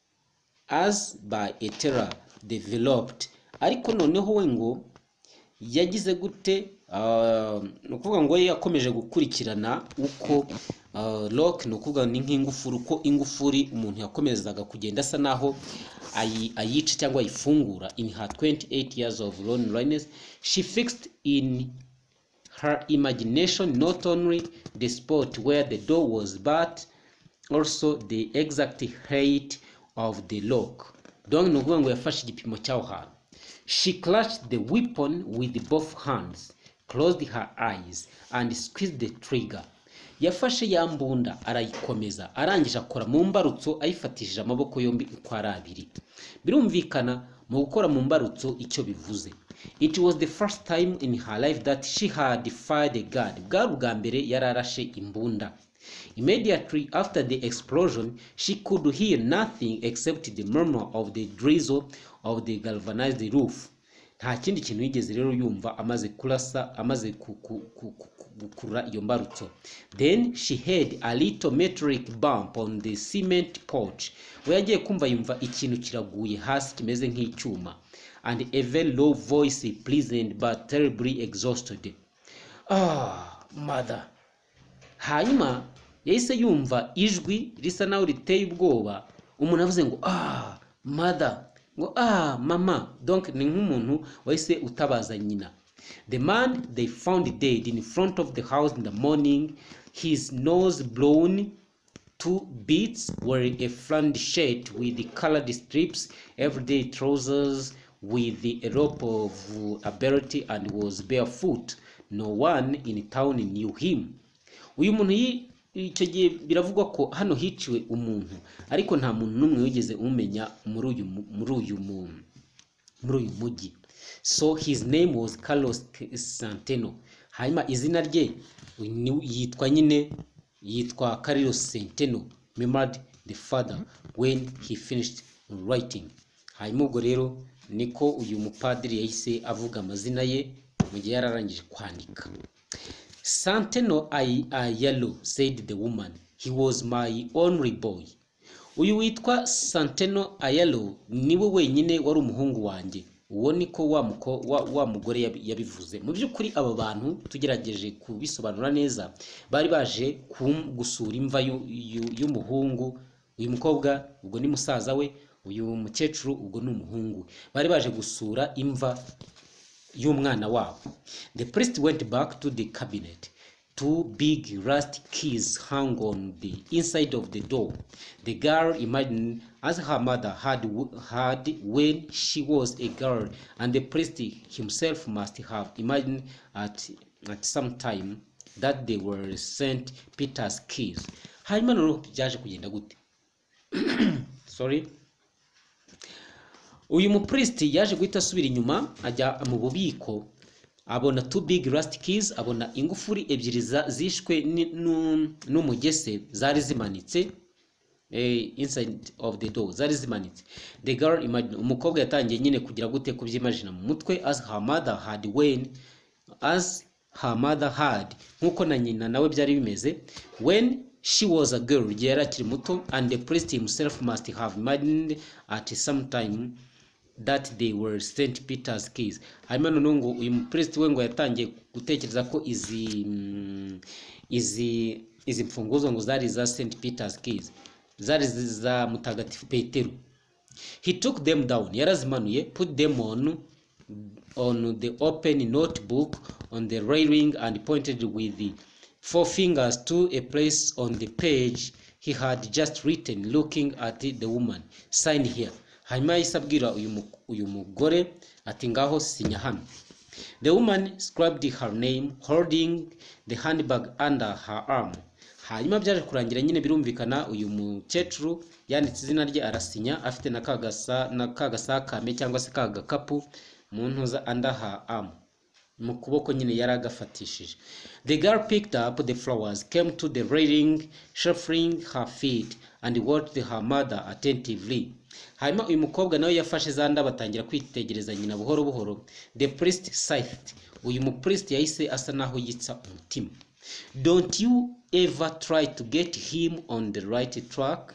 as by a terror developed. Ariko noneho we ngo yagize gute uh, nukuvuga ngo yakomeje gukurikirana uko uh, lock nukuvuga ni nk'ingufuri, uko ingufuri umuntu yakomezaga kugenda asa naho ayica cyangwa ayifungura. In her twenty-eight years of loneliness, she fixed in her imagination not only the spot where the door was but also the exact height of the lock. Donc nukuvuga ngo yafashe igipimo cyaho hantu. She clutched the weapon with both hands, closed her eyes and squeezed the trigger. Yafashe ya mbunda arayikomeza, arangije akora mu mbarutso ayifatishije amaboko yombi uko ari abiri. Birumvikana mu gukora mu mbarutso icyo bivuze. It was the first time in her life that she had fired a gun. Bwari ubwa mbere yararashe imbunda. Immediately after the explosion, she could hear nothing except the murmur of the drizzle of the galvanized roof. Nta kindi kintu yigeze rero yumva amaze kurasa amaze gukurura iyo mbarutso. Then she heard a little metallic bump on the cement porch. We yagiye kumva yumva ikintu kiraguye hasi kimeze nk'icyuma. And a very low voice, pleasant but terribly exhausted. Ah, mother. Hanyuma yahise yumva ijwi risa naho riteye ubwoba, umuntu avuze ngo ah mother, ngo ah mama. Donc ni nk'umuntu wahise utabaza nyina. The man they found dead in front of the house in the morning, his nose blown two bits, wearing a flannel shirt with the colored strips, everyday trousers with a rope of a belt, and was barefoot. No one in town knew him. Uyu muntu icyo gihe biravugwa ko hano hiciwe umuntu, ariko nta muntu numwe wigeze umenya muri uyu muri uyu muntu muri uyu mujyi. So his name was Carlos Centeno. Hanyuma izina rye yitwa nyine yitwa Carlos Centeno, remembered the father when he finished writing. Hanyuma ubwo rero niko uyu mupadiri yahise avuga amazina ye mu gihe yararangije kwandika. Centeno Ayalo, said the woman, he was my only boy. Uyu witwa Centeno Ayalo niwe wenyine wari umuhungu wanjye. Uwo niko wa muko wa, wa mugore yabivuze. Mu by'ukuri aba bantu tugerageje kubisobanura neza bari baje gusura imva y'umuhungu. Uyu mukobwa ubwo ni musaza we, uyu mukecuru ubwo ni umuhungu. Bari baje gusura imva y'umwana wabo. The priest went back to the cabinet. Two big rusty keys hung on the inside of the door. The girl imagined as her mother had had when she was a girl, and the priest himself must have imagined at at some time that they were Saint Peter's keys. Hanyuma rero byaje kugenda gute? Sorry. Uyu mupristi yaje guhita asubira inyuma ajya mu bubiko, abona two big rusty keys, abona ingufuri ebyiri zishwe n'umugese zari zimanitse eh, inside of the door, zari zimanitse. The girl imagined, umukobwa yatangiye nyine kugira gute kubyimagina mu mutwe, as her mother had when as her mother had nkuko na nyina nawe byari bimeze when she was a girl, yari akiri muto, and the priest himself must have imagined at some time that they were Saint Peter's keys. Hanyuma none ngo uyu mupriest we ngo yatangiye gutekereza ko izi izi izi mfunguzo ngo zari za Saint Peter's keys, zari za mutagatifu Petero. He took them down, yarazimanuye, put them on on the open notebook on the railing, and pointed with the four fingers to a place on the page he had just written, looking at the woman. Sign here. Hanyuma yisabwira uyu uyu mugore ati ngaho sinya hano. The woman scribed her name, holding the handbag under her arm. Hanyuma byaje kurangira nyine birumvikana uyu mukecuru yanditse izina rye arasinya, afite na kagasa na kagasakame cyangwa se kagakapu mu ntuza under her arm, mu kuboko nyine yaragafatishije. The girl picked up the flowers, came to the railing, shuffling her feet, and watched her mother attentively. Hanyuma uyu mukobwa nawe yafashe za ndabo atangira kwitegereza nyina buhoro buhoro. The priest sighed. Uyu mupriest yahise asa naho yitsa umutima. Don't you ever try to get him on the right track?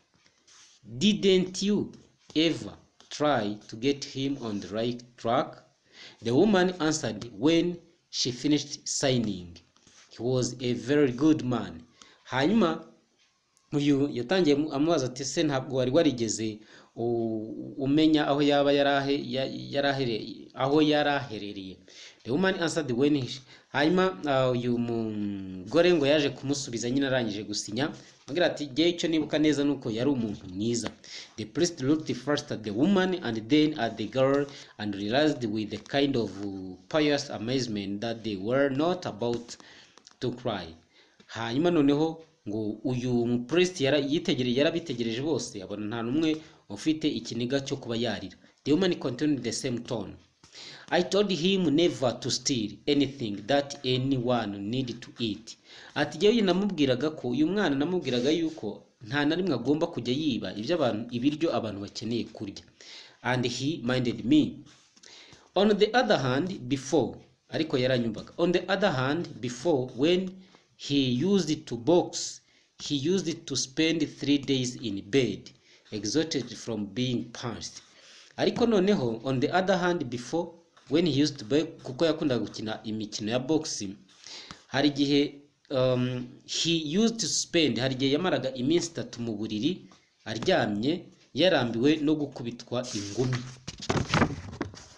Didn't you ever try to get him on the right track? The woman answered when she finished signing. He was a very good man. Hanyuma uyu yatangiye amubaza ati se ntabwo wari warigeze umenya aho yaba yarahe yarahereye aho yaraherereye. The woman answered when he, hanyuma uyu mugore ngo yaje kumusubiza nyine arangije gusinya, agira ati giye icyo nibuka neza nuko yari umuntu mwiza. The priest looked first at the woman and then at the girl, and realized with a kind of pious amazement that they were not about to cry. Hanyuma noneho ngo uyu mupriest yara yitegereje yarabitegereje bose abona nta numwe ufite ikiniga cyo kuba yarira. The woman continued the same tone. I told him never to steal anything that anyone needed to eat. Ati jewe namubwiraga ko uyu mwana namubwiraga yuko nta na rimwe agomba kujya yiba ibyo abantu ibiryo abantu bakeneye kurya. And he minded me. On the other hand, before ariko yaranyumvaga. On the other hand, before when he used it to box, he used it to spend three days in bed, exhausted from being punched. Ariko noneho on the other hand, before when he used to box, kuko yakunda gukina imikino ya boxing, hari gihe um, he used to spend, hari gihe yamaraga iminsi itatu mu buriri aryamye yarambiwe no gukubitwa ingumi.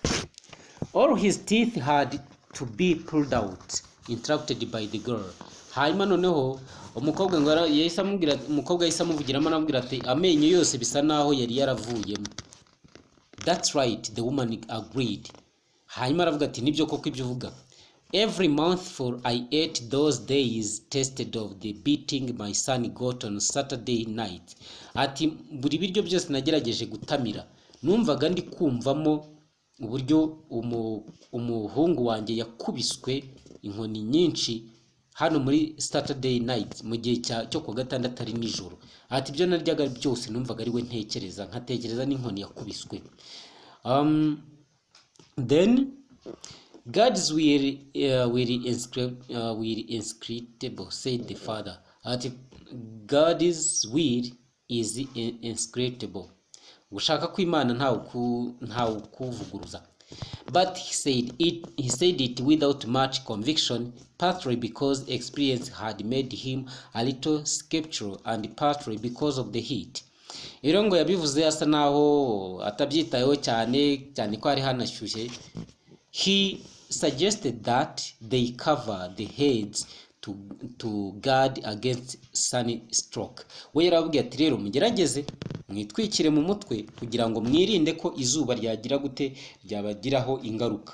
All his teeth had to be pulled out, interrupted by the girl. hanyuma noneho umukobwa ngo yahise amubwira umukobwa yahise amuvugiramo anamubwira ati amenyo yose bisa naho yari yaravuyemo. That's right, the woman agreed. Hanyuma aravuga ati nibyo koko ibyo uvuga. Every month for I ate those days tasted of the beating my son got on Saturday night. Ati buri biryo byose nagerageje gutamira numvaga ndi kumvamo uburyo umuhungu wanjye yakubiswe inkoni nyinshi hano muri Saturday night mu gihe cyo ku gatandatu ari nijoro. Ati ibyo naryaga byose numvaga ari we ntekereza nkatekereza n'inkoni yakubiswe. um then God's will uh, will inscript uh, will inscrutable, said the father. Ati God's will is inscrutable. Gushaka kw'Imana ntawe ntawe kuvuguruza. But he said it he said it without much conviction, partly because experience had made him a little skeptical and partly because of the heat. Irongo yabivuze asa naho atabyitayeho cyane cyane ko ari hanashyushye. He suggested that they cover the heads to to guard against sunstroke. We yarabwiye ati rero mugerageze mwitwikire mu mutwe kugira ngo mwirinde ko izuba ryagira gute ryabagiraho ingaruka.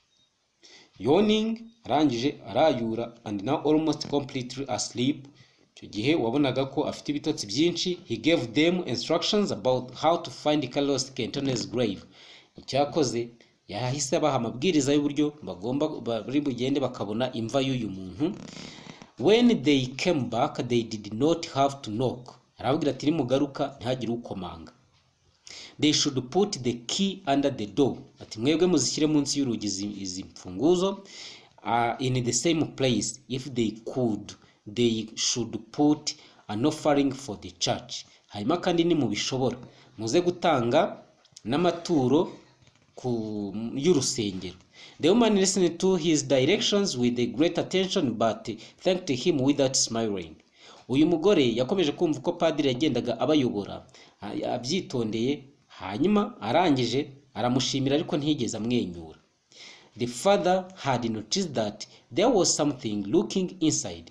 Yawning, arangije arayura, and now almost completely asleep. Icyo gihe wabonaga ko afite ibitotsi byinshi. He gave them instructions about how to find Carlos Quinton's grave. Icyakoze yahise abaha amabwiriza y'uburyo bagomba bari bugende bakabona imva y'uyu muntu. When they came back they did not have to knock. Arabwira ati nimugaruka ntihagire ukomanga. They should put the key under the door. Ati mwebwe muzishyire munsi y'urugi izi mfunguzo. Uh, in the same place. If they could, they should put an offering for the church. Hanyuma kandi ni mubishobora muze gutanga n'amaturo ku y'urusengero. The woman listened to his directions with a great attention but thanked him without smiling. Uyu mugore yakomeje kumva ko padiri yagendaga abayobora abyitondeye, hanyuma arangije aramushimira ariko ntiyigeze amwenyura. The father had noticed that there was something looking inside.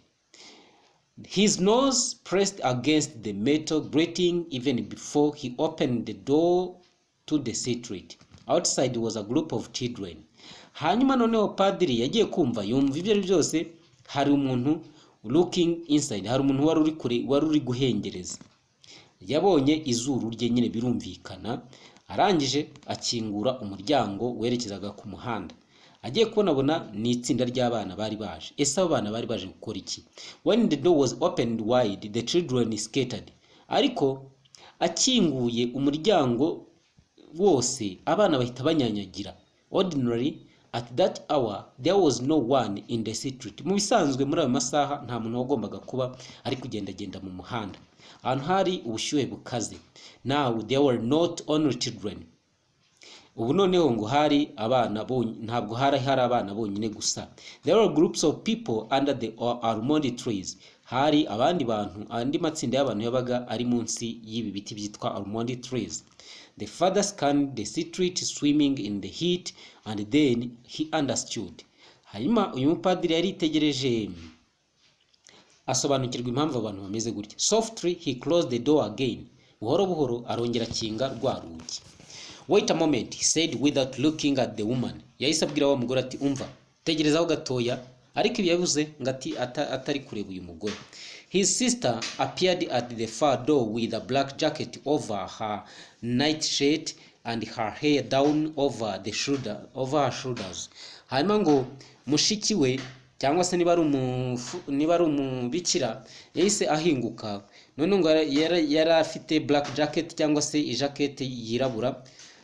His nose pressed against the metal grating even before he opened the door to the street. Outside was a group of children. Hanyuma noneho padiri yagiye kumva yumva ibyo byose, hari umuntu looking inside, hari umuntu wari uri kure wari uri guhengereza. Yabonye izuru rye nyine birumvikana, arangije akingura umuryango werekezaga ku muhanda. Agiye kubonabona ni itsinda ry'abana bari baje. Ese abo bana bari baje gukora iki? When the door was opened wide, the children scattered. Ariko akinguye umuryango wose abana bahita banyanyagira. Ordinarily at that hour there was no one in the street. Mu bisanzwe muri ayo masaha nta muntu wagombaga kuba ari kugenda genda mu muhanda. Ahantu hari ubushyuhe bukaze. Now there were not only children. Ubu noneho ngo hari abana ntabwo hari hari abana bonyine gusa. There were groups of people under the almond trees. Hari abandi bantu, andi matsinda y'abantu yabaga ari munsi y'ibi biti byitwa almond trees. The father scanned the street swimming in the heat and then he understood. Hanyuma uyu mupadiri yaritegereje asobanukirwa impamvu abantu bameze gutya. Softly he closed the door again. Buhoro buhoro arongera kinga rwa rugi. Wait a moment, he said without looking at the woman. Yahise abwira wa mugore ati umva tegerezaho gatoya, ariko yavuze ngati atari kureba uyu mugore. His sister appeared at the far door with a black jacket over her nightshirt and her hair down over the shoulder over her shoulders. Hanyuma ngo mushiki we cyangwa se niba ari umu niba ari umubikira yahise ahinguka, none ngo yari afite black jacket cyangwa se ijacket yirabura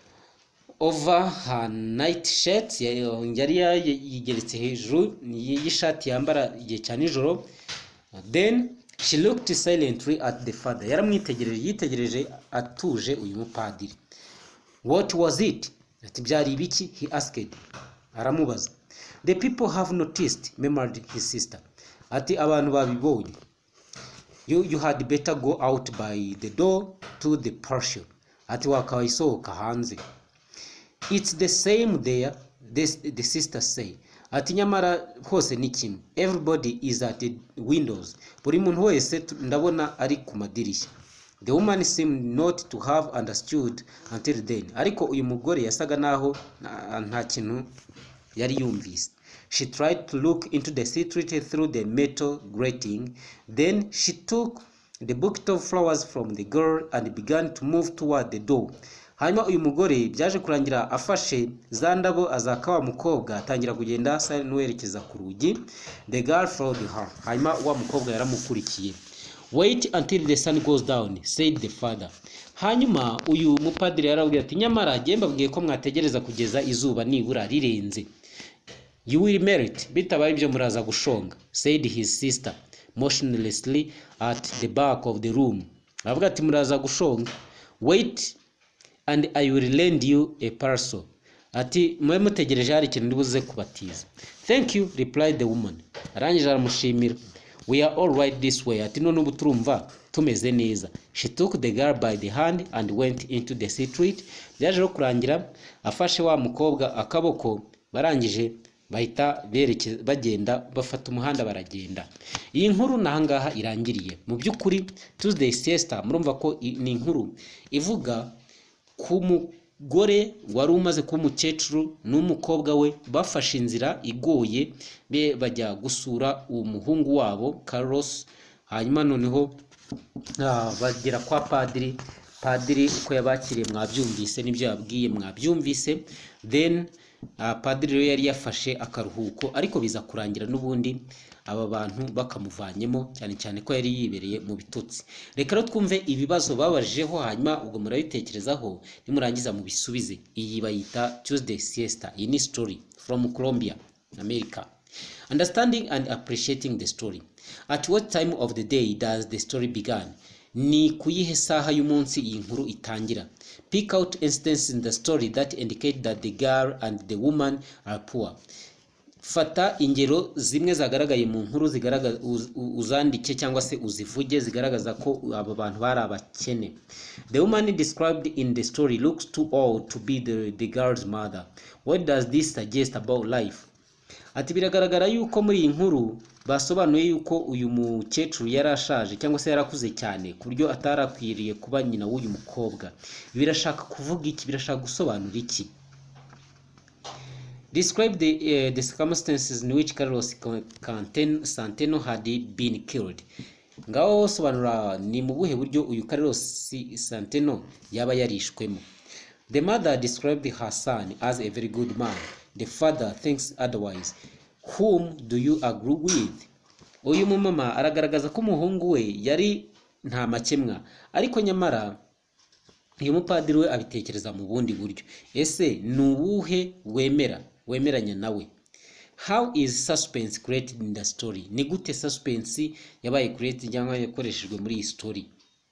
over her night shirt, yari yigeretse hejuru y'ishati yambara igihe cya nijoro. Then she looked silently at the father. Yaramwitegereje yitegereje atuje uyu mupadiri. What was it? Ati byari ibiki? He asked. Aramubaza. The people have noticed, murmured his sister. Ati abantu babibonye. You you had better go out by the door to the portion. Ati wakayisohoka hanze. It's the same there, this, the sister say. ati nyamara hose ni kimwe. Everybody is at the windows. Buri muntu wese ndabona ari ku madirishya. The woman seemed not to have understood until then. Ariko uyu mugore yasaga naho nta kintu yari yumvise. She tried to look into the secret through the metal grating. Then she took the bucket of flowers from the girl and began to move toward the door. Hanyuma uyu mugore byaje kurangira afashe za ndabo azaka wa mukobwa atangira kugenda asa n'uwerekeza ku rugi. The girl followed her. Hanyuma wa mukobwa yaramukurikiye. Wait until the sun goes down, said the father. Hanyuma uyu mupadiri yarabwiye ati nyamara jye mbabwiye ko mwategereza kugeza izuba nibura rirenze. You will merit, bitabaye ibyo muraza gushonga, said his sister motionlessly at the back of the room. Avuga ati muraza gushonga. Wait and I will lend you a parcel. Ati mwe mutegereje hari ikintu ndibuze kubatiza. Thank you, replied the woman. Arangije aramushimira. We are all right this way. Ati none ubu turumva tumeze neza. She took the girl by the hand and went into the street. Byaje kurangira afashe wa mukobwa akaboko, barangije bahita berekeza bagenda bafata umuhanda baragenda. Iyi nkuru nahangaha irangiriye. Mu byukuri Tuesday Siesta murumva ko ni inkuru ivuga ku mugore wari umaze kuba umukecuru n'umukobwa we bafashe inzira igoye be bajya gusura umuhungu wabo Carlos. Hanyuma noneho bagera kwa padiri. Padiri uko yabakiriye mwabyumvise nibyo yabwiye mwabyumvise. Then Uh, padiri rero yari yafashe akaruhuko ariko biza kurangira n'ubundi aba bantu bakamuvanyemo cyane cyane ko yari yibereye mu bitutsi. Reka rero twumve ibibazo babajeho hanyuma ubwo murabitekerezaho nimurangiza mu bisubize. Iyi bayita Tuesday Siesta. Iyi ni story from Colombia, America. Understanding and appreciating the story. At what time of the day does the story begin? Ni kuyihe saha y'umunsi iyi nkuru itangira. Pick out instances in the story that indicate that the girl and the woman are poor. Fata ingero zimwe zagaragaye mu nkuru zigaragaza uzandike cyangwa se uzivuge zigaragaza ko aba bantu bari abakene. The woman described in the story looks too old to be the, the girl's mother. What does this suggest about life? Ati biragaragara yuko muri iyi nkuru basobanuye yuko uyu mukecuru yarashaje cyangwa se yarakuze cyane ku buryo atarakwiriye kuba nyina w'uyu mukobwa. Birashaka kuvuga iki? Birashaka gusobanura iki? Describe the, uh, the circumstances in which Carlos Santeno had been killed. Ngaho sobanura ni mu buhe buryo uyu Carlos Santeno yaba yarishwemo. The mother described her son as a very good man. The father thinks otherwise. Whom do you agree with? Uyu mumama aragaragaza ko umuhungu we yari nta makemwa ariko nyamara uyu mupadiri we abitekereza mu bundi buryo. Ese ni uwuhe wemera wemeranya nawe? How is suspense created in the story? Ni gute suspense yabaye created cyangwa yakoreshejwe muri iyi story?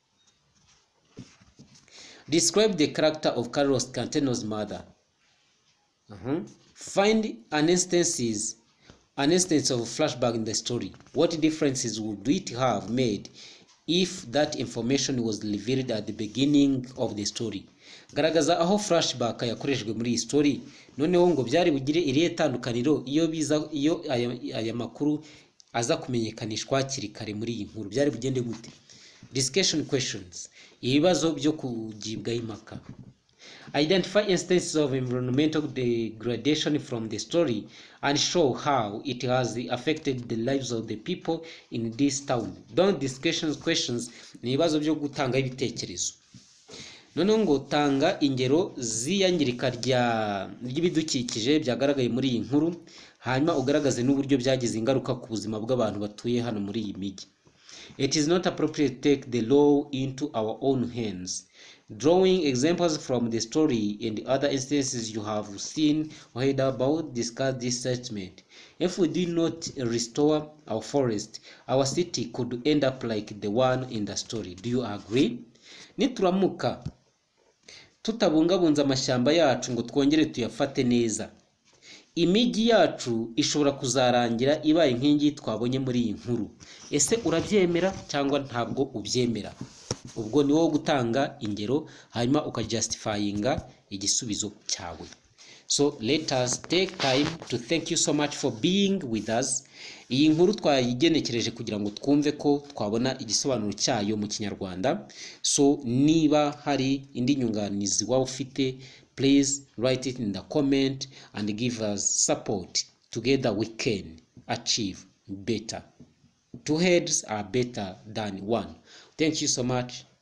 Describe the character of Carlos Santeno's mother. Uh-huh. Find an instances an instance of flashback in the story. What differences would it have made if that information was revealed at the beginning of the story? Garagaza aho flashback yakoreshejwe muri iyi story noneho ngo byari bugire iriye tandukaniro iyo biza iyo aya, aya makuru aza kumenyekanishwa hakiri kare muri iyi nkuru byari bugende gute? Discussion questions. Ibibazo byo kugibwa impaka. Identify instances of environmental degradation from the story and show how it has affected the lives of the people in this town. Don't discussion questions ni ibibazo byo gutanga ibitekerezo. None ngo tanga ingero ziyangirika rya ry'ibidukikije byagaragaye muri iyi nkuru hanyuma ugaragaze n'uburyo byagize ingaruka ku buzima bw'abantu batuye hano muri iyi migi. It is not appropriate to take the law into our own hands. Drawing examples from the story and other instances you have seen or heard about, discuss this statement. If we do not restore our forest, our city could end up like the one in the story. Do you agree? Nituramuka tutabungabunza amashyamba yacu ngo twongere tuyafate neza, imigi yacu ishobora kuzarangira ibaye inkingi twabonye muri iyi nkuru. Ese urabyemera cyangwa ntabwo ubyemera? Ubwo ni wowe gutanga ingero hanyuma ukajustifyinga igisubizo cyawe. So let us take time to thank you so much for being with us. Iyi nkuru twayigenekereje kugira ngo twumve ko twabona igisobanuro cyayo mu Kinyarwanda. So niba hari indi nyunganizi waba ufite, please write it in the comment and give us support. Together we can achieve better. Two heads are better than one. Thank you so much.